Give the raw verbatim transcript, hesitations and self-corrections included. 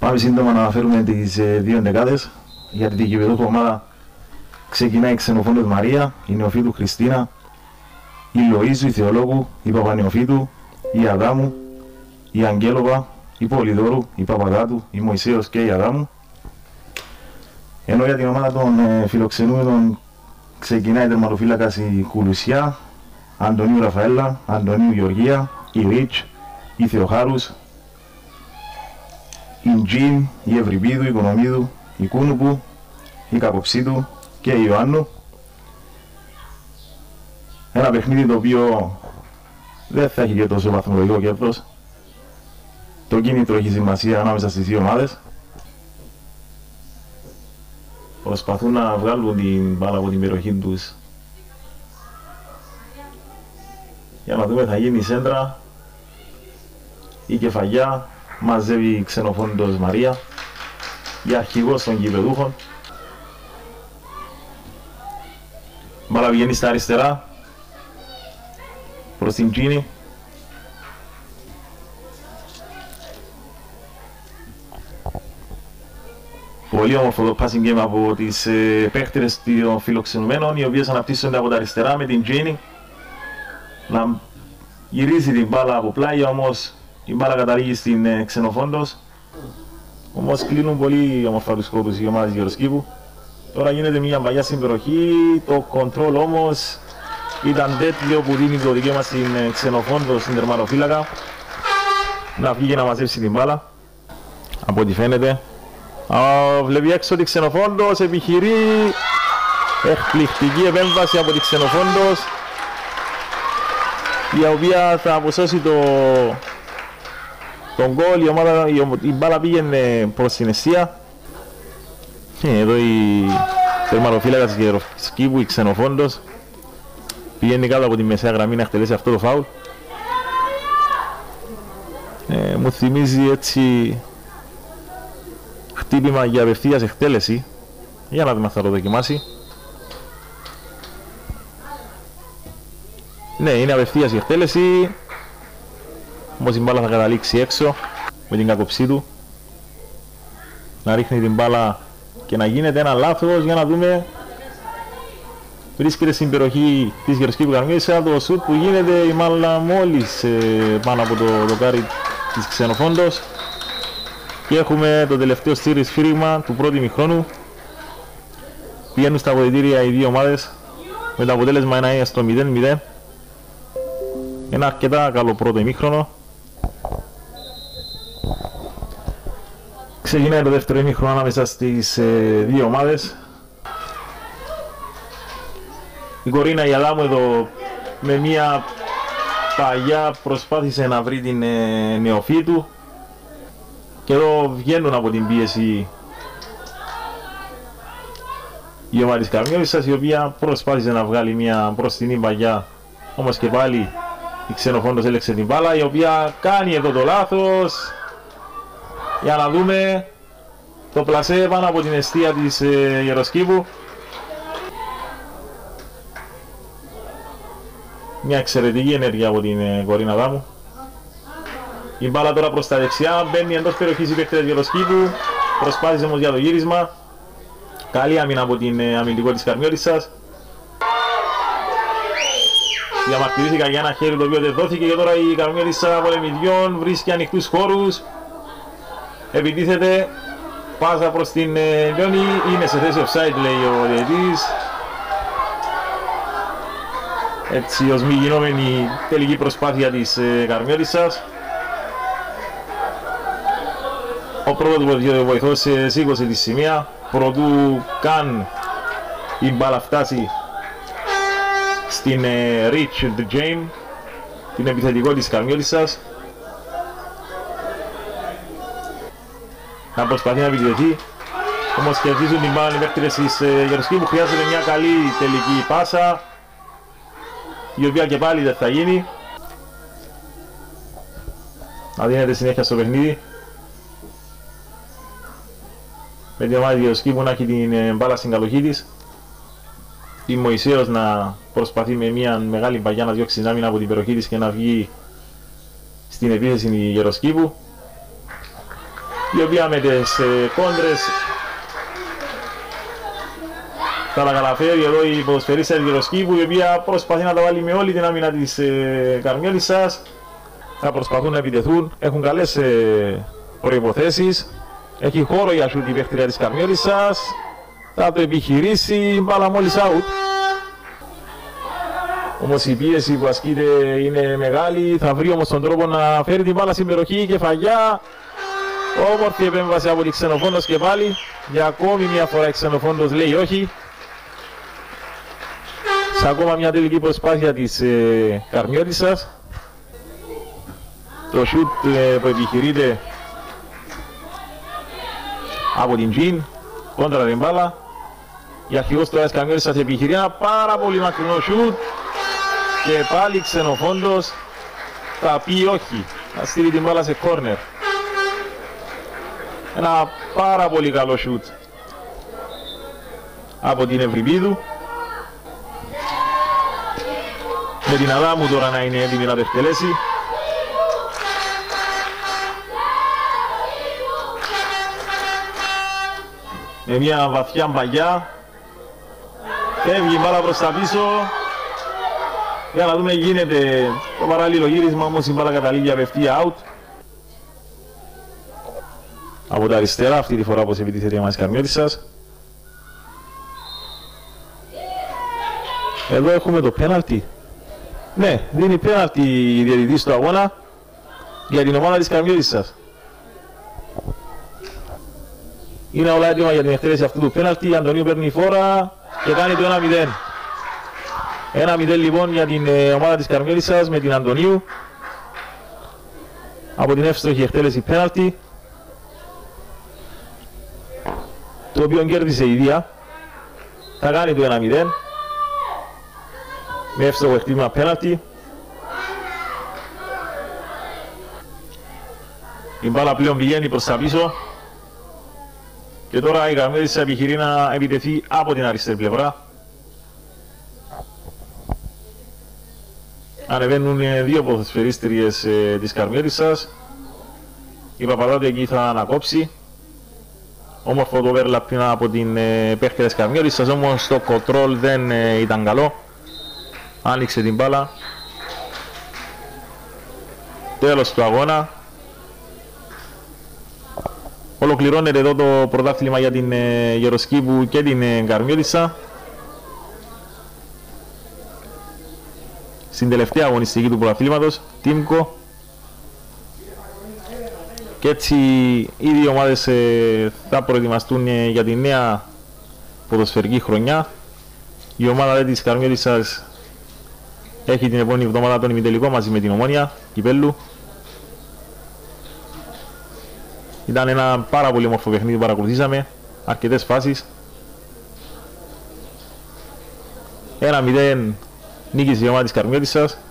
Πάμε σύντομα να αναφέρουμε τις ε, δύο ενδεκάδες. Για την γηπεδούχο ομάδα ξεκινάει η Ξενοφόντος Μαρία, η Νεοφύτου Χριστίνα, η Λοΐζου, η Θεολόγου, η Παπανεοφύτου, η Αδάμου, η Αγγέλοβα, η Πολυδόρου, η Παπαδάτου, η Μωυσέος και η Αδάμου. Ενώ για την ομάδα των ε, φιλοξενούμενων ξεκινάει η τερματοφύλακας η Κουλουσιά, Αντωνίου Ραφαέλα, Αντωνίου Γεωργία, η Ρίτς, η Θεοχάρους, η Τζιν, η Ευρυπίδου, η Οικονομίδου, η Κούνουπου, η Κακοψίτου και η Ιωάννου. Ένα παιχνίδι το οποίο δεν θα έχει και τόσο βαθμολογικό κέρδος. Το κίνητρο έχει σημασία ανάμεσα στις δύο ομάδες. Προσπαθούν να βγάλουν την μπάλα από την περιοχή τους. Για να δούμε, θα γίνει η σέντρα, η κεφαγιά, μαζεύει η Ξενοφόντος Μαρία για αρχηγός των γηπεδούχων. Μπάλα βγαίνει στα αριστερά προς την Τζίνη. Πολύ όμορφο το passing game από τις ε, παίχτες των φιλοξενουμένων, οι οποίες αναπτύσσονται από τα αριστερά με την Τζίνη να γυρίζει την μπάλα από πλάγια, όμως η μπάλα καταλήγει στην ε, Ξενοφόντος. Όμως κλείνουν πολύ όμορφα τους χώρους οι ομάδες Γεροσκήπου. Τώρα γίνεται μια παλιά στην περιοχή, το control όμως ήταν τέτοιο που δίνει το δικαίωμα στην ε, Ξενοφόντος, στην τερματοφύλακα, να βγει και να μαζέψει την μπάλα. Από ό,τι φαίνεται Α, βλέπει έξω ότι Ξενοφόντος επιχειρεί εκπληκτική επέμβαση από τη Ξενοφόντος, η οποία θα αποσώσει το τον γκολ. Η, ομάδα, η, η μπάλα πήγαινε προς την αιστεία. Ε, εδώ η τερματοφύλακας της Γεροσκήπου, η Ξενοφόντος, πηγαίνει κάτω από τη μεσαία γραμμή να εκτελέσει αυτό το φάουλ. Ε, μου θυμίζει έτσι χτύπημα για απευθείας εκτέλεση. Για να δούμε αν θα το δοκιμάσει. Ναι, είναι απευθείας η εκτέλεση. Όμως η μπάλα θα καταλήξει έξω με την κακοψή του. Να ρίχνει την μπάλα και να γίνεται ένα λάθος. Για να δούμε. Βρίσκεται στην περιοχή της Γεροσκήπου Καρμίσα το σουτ που γίνεται η μάλλα μόλις ε, πάνω από το δοκάρι της Ξενοφόντος. Και έχουμε το τελευταίο στήρις σφύριγμα του πρώτου ημιχρόνου. Πηγαίνουν στα αποδυτήρια οι δύο ομάδες με το αποτέλεσμα να είναι στο μηδέν μηδέν. Ένα αρκετά καλό πρώτο ημίχρονο. Ξεκινάει το δεύτερο ημίχρονο ανάμεσα στις ε, δύο ομάδες. Η Κορίνα η Αδάμου εδώ με μια παγιά προσπάθησε να βρει την ε, Νεοφύτου. Και εδώ βγαίνουν από την πίεση η ομάδα της Καρμιώτισσας, η οποία προσπάθησε να βγάλει μια μπροστινή παγιά, όμως και πάλι η Ξενοφόντος έλεξε την μπάλα, η οποία κάνει εδώ το λάθος. Για να δούμε το πλασέ πάνω από την αιστεία της ε, Γεροσκήπου. Μια εξαιρετική ενέργεια από την ε, Κορίνα Αδάμου. Η μπάλα τώρα προς τα δεξιά, μπαίνει εντός περιοχής η παίκτης της Γεροσκήπου. Προσπάθησε όμως για το γύρισμα. Καλή άμυνα από την ε, αμυντικό της Καρμιώτισσας. Διαμαρτυρήθηκα για ένα χέρι το οποίο δεν δόθηκε και τώρα η Καρμιώτισσα πολεμιδιών βρίσκει ανοιχτούς χώρους. Επιτίθεται, πάσα προς την ε, Λιώνη, είναι σε θέση offside λέει ο διαιτητής. Έτσι ως μη γινόμενη τελική προσπάθεια της ε, Καρμιώτισσας. Ο πρώτος βοηθός ε, σήκωσε τη σημεία, προτού καν η μπάλα φτάσει στην ε, Rich the Jane, την επιθετικό της Καρμιώτισσας. Να προσπαθεί να επιτεθεί, όμως κερδίζουν την μπάλα οι παίκτες της ε, Γεροσκήπου. Χρειάζεται μια καλή τελική πάσα, η οποία και πάλι δεν θα γίνει. Να δίνεται συνέχεια στο παιχνίδι, με την ομάδα της Γεροσκήπου να έχει την μπάλα στην καλοχή της. Η Μωυσέος να προσπαθεί με μια μεγάλη παγιά να διώξει την άμυνα από την περιοχή της και να βγει στην επίθεση η Γεροσκήπου. η οποία με τις ε, κόντρες θα τα καταφέρει εδώ η ποδοσφαιρίστρια της Γεροσκήπου, η οποία προσπαθεί να τα βάλει με όλη την άμυνα της ε, Καρμιώτισσας. Θα προσπαθούν να επιτεθούν, έχουν καλές ε, προϋποθέσεις, έχει χώρο για σούτ η παίκτρια της Καρμιώτισσας, θα το επιχειρήσει, μπάλα μόλις out. Όμως η πίεση που ασκείται είναι μεγάλη, θα βρει όμως τον τρόπο να φέρει την μπάλα στην περιοχή και φαγιά. Όμορφη επέμβαση από τη Ξενοφόντος και πάλι, για ακόμη μια φορά η Ξενοφόντος λέει όχι. Σε ακόμα μια τελική προσπάθεια της ε, Καρμιώτισσας. Το σούτ ε, που επιχειρείται από την Τζιν, κόντρα την μπάλα. Η αρχηγός τώρα της Καρμιώτισσας επιχειρεί ένα πάρα πολύ μακρινό σούτ. Και πάλι Ξενοφόντος θα πει όχι, θα στείλει την μπάλα σε κόρνερ. Ένα πάρα πολύ καλό σούτ από την Ευρυπίδου. Με την Αδάμου τώρα να είναι έτοιμη να το εκτελέσει. Με μια βαθιά μπαγιά φεύγει η μπάλα προς τα πίσω. Για να δούμε γίνεται το παράλληλο γύρισμα, όμως η μπάλα καταλήγει απευθεία out. Από τα αριστερά αυτή τη φορά όπως επιτίθεται η ομάδα της Καρμιώτισσας. Εδώ έχουμε το πέναλτι. Ναι, δίνει πέναλτι η διαιτητής του αγώνα για την ομάδα της Καρμιώτισσας. Είναι όλα έτοιμα για την εκτέλεση αυτού του πέναλτι. Η Αντωνίου παίρνει φόρα και κάνει το ένα μηδέν. ένα μηδέν λοιπόν για την ε, ομάδα της Καρμιώτισσας με την Αντωνίου. Από την εύστοχη εκτέλεση πέναλτι, το οποίο κέρδισε η Δία. Θα κάνει το ένα μηδέν με εύστοχο εκτίμημα πέναλτι. Η μπάλα πλέον πηγαίνει προς τα πίσω και τώρα η Καρμιώτισσα επιχειρεί να επιτεθεί από την αριστερή πλευρά. Ανεβαίνουν δύο ποδοσφαιρίστριες ε, της Καρμιώτισσας. Η Παπαδάτου εκεί θα ανακόψει. Όμορφο το overlap από την ε, παίχτη της Καρμιώτισσας, όμως το control δεν ε, ήταν καλό. Άνοιξε την μπάλα. Τέλος του αγώνα. Ολοκληρώνεται εδώ το πρωτάθλημα για την ε, Γεροσκήπου και την ε, Καρμιώτισσα. Στην τελευταία αγωνιστική του πρωταθλήματος, Τίμκο. Και έτσι οι δύο ομάδες ε, θα προετοιμαστούν ε, για τη νέα ποδοσφαιρική χρονιά. Η ομάδα της Καρμιώτισσας έχει την επόμενη εβδομάδα τον ημιτελικό μαζί με την Ομόνια Κυπέλλου. Ήταν ένα πάρα πολύ όμορφο παιχνίδι που παρακολουθήσαμε, αρκετές φάσεις. ένα μηδέν νίκησε η ομάδα της Καρμιώτισσας.